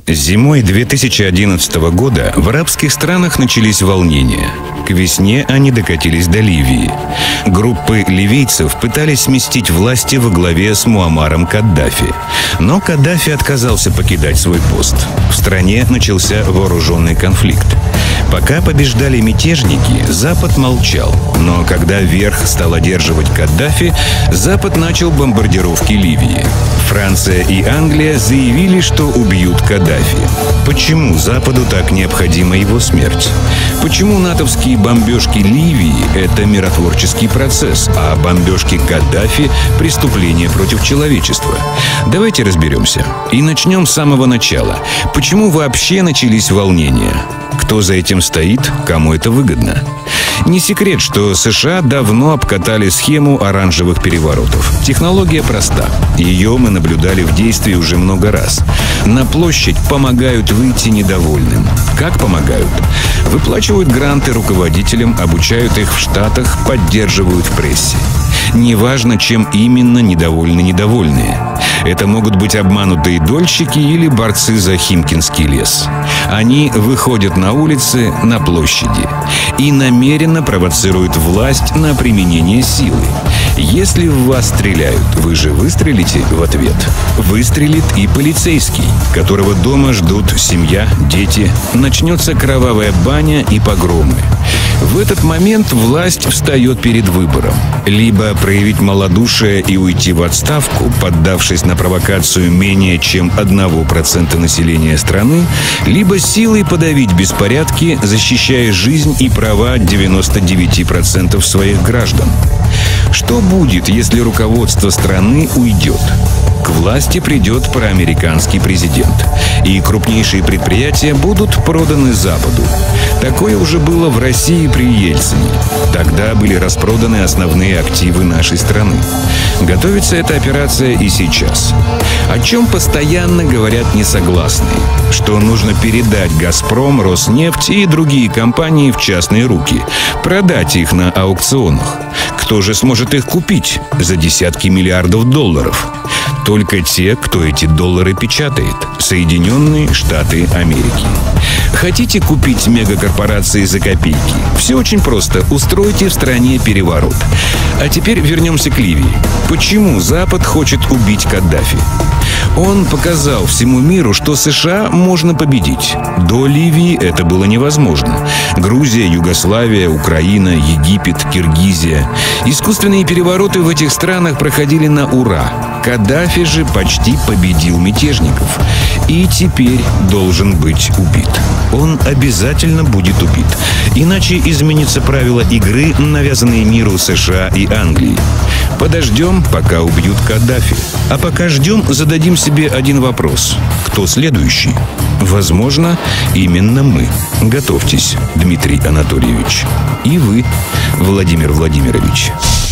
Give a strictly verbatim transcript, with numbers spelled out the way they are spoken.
Зимой две тысячи одиннадцатого года в арабских странах начались волнения. К весне они докатились до Ливии. Группы ливийцев пытались сместить власти во главе с Муаммаром Каддафи. Но Каддафи отказался покидать свой пост. В стране начался вооруженный конфликт. Пока побеждали мятежники, Запад молчал. Но когда верх стал одерживать Каддафи, Запад начал бомбардировки Ливии. Франция и Англия заявили, что убьют Каддафи. Почему Западу так необходима его смерть? Почему натовские бомбежки Ливии – это миротворческий процесс, а бомбежки Каддафи – преступление против человечества? Давайте разберемся. И начнем с самого начала. Почему вообще начались волнения? Кто за этим стоит? Кому это выгодно? Не секрет, что США давно обкатали схему оранжевых переворотов. Технология проста. Ее мы наблюдали в действии уже много раз. На площадь помогают выйти недовольным. Как помогают? Выплачивают гранты руководителям, обучают их в Штатах, поддерживают в прессе. Неважно, чем именно недовольны недовольные. Это могут быть обманутые дольщики или борцы за Химкинский лес. Они выходят на улицы, на площади и намеренно провоцируют власть на применение силы. Если в вас стреляют, вы же выстрелите в ответ. Выстрелит и полицейский, которого дома ждут семья, дети. Начнется кровавая баня и погромы. В этот момент власть встает перед выбором. Либо проявить малодушие и уйти в отставку, поддавшись на провокацию менее чем одного процента населения страны, либо силой подавить беспорядки, защищая жизнь и права девяноста девяти процентов своих граждан. Что будет, если руководство страны уйдет? К власти придет проамериканский президент, и крупнейшие предприятия будут проданы Западу. Такое уже было в России при Ельцине. Тогда были распроданы основные активы нашей страны. Готовится эта операция и сейчас. О чем постоянно говорят несогласные? Что нужно передать «Газпром», «Роснефть» и другие компании в частные руки, продать их на аукционах. Кто же сможет их купить за десятки миллиардов долларов? Только те, кто эти доллары печатает. Соединенные Штаты Америки. Хотите купить мегакорпорации за копейки? Все очень просто. Устройте в стране переворот. А теперь вернемся к Ливии. Почему Запад хочет убить Каддафи? Он показал всему миру, что США можно победить. До Ливии это было невозможно. Грузия, Югославия, Украина, Египет, Киргизия. Искусственные перевороты в этих странах проходили на ура. Каддафи же почти победил мятежников. И теперь должен быть убит. Он обязательно будет убит. Иначе изменятся правила игры, навязанные миру США и Англии. Подождем, пока убьют Каддафи. А пока ждем, зададим себе один вопрос. Кто следующий? Возможно, именно мы. Готовьтесь, Дмитрий Анатольевич. И вы, Владимир Владимирович.